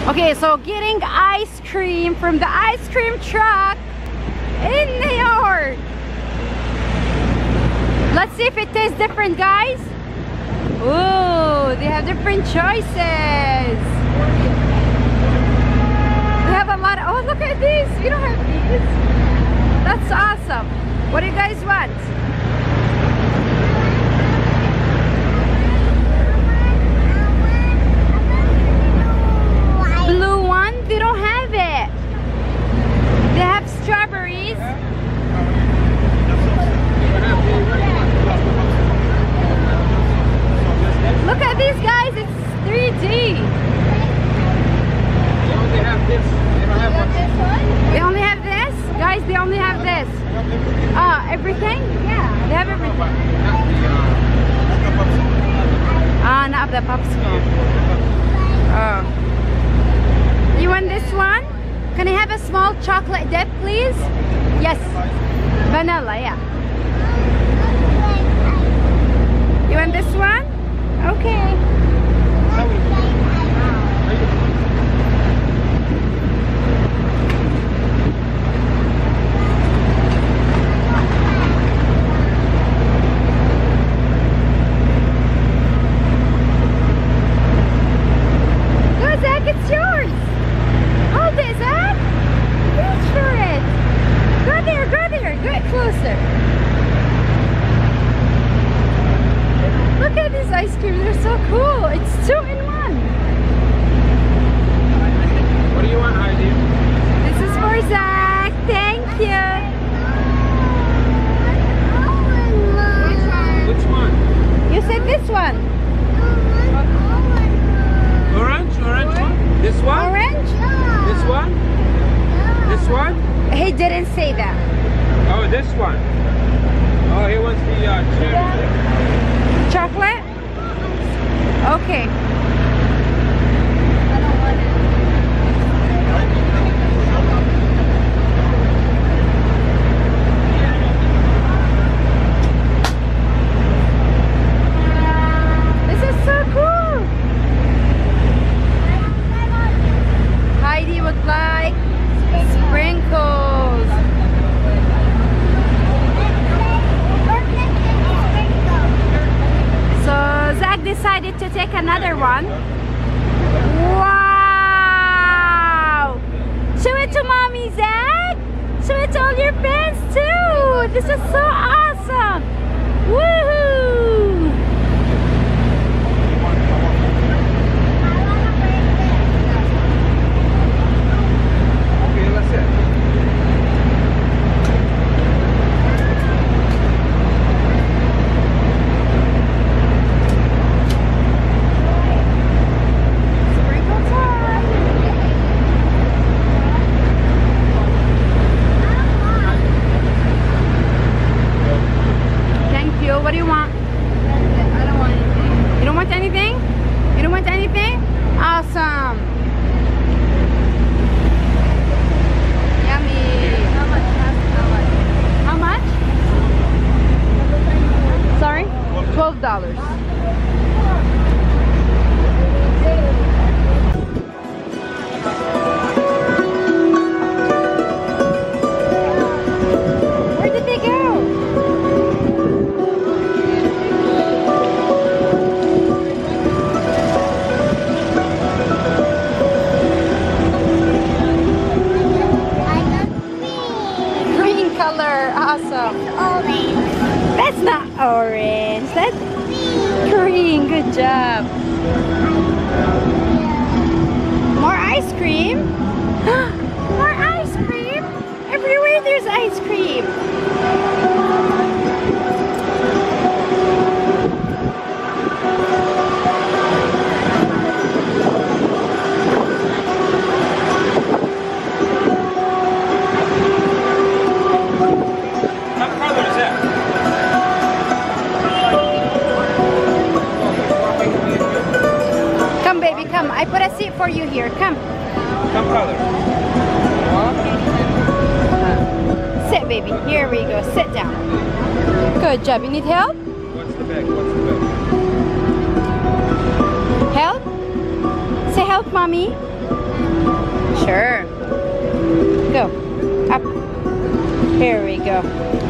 Okay, so getting ice cream from the ice cream truck in the yard. Let's see if it tastes different, guys. Ooh, they have different choices. We have a lot of, oh, look at these. We don't have these. That's awesome. What do you guys want? Blue one? They don't have it. They have strawberries. Look at these guys, it's 3D. They only have this. They don't have one. They only have this? Guys, they only have this. Everything? Yeah, they have everything. Not the popsicle. Oh. You want this one? Can I have a small chocolate dip, please? Yes. Vanilla, yeah. You want this one? Okay. Go, Zach, it's yours. Hold it, Zach. Reach for it. Go there, go there. Get closer. Look at this ice cream, they're so cool. It's 2 in 1. What do you want, Heidi? This is for Zach. Thank you. Which one? You said this one. Orange? Orange one? This one? Orange? This one? This one? He didn't say that. Oh, this one. Oh, he wants the cherry. Chocolate? Okay. I don't want it. This is so cool. Heidi would like sprinkles. So Zach decided to take another one. Wow! Show it to mommy, Zach! Show it to all your fans too! This is so awesome! Woohoo! Okay, that's it. What do you want? I don't want anything. You don't want anything? You don't want anything? Awesome. Yummy. How much? How much? Sorry? $12. Where did they go? Awesome. Orange. That's not orange. That's green. Good job. More ice cream. More ice cream. Everywhere there's ice cream. Come, I put a seat for you here. Come. Some color. Sit, baby. Here we go. Sit down. Good job. You need help? What's the bag? What's the bag? Help? Say help, mommy. Sure. Go. Up. Here we go.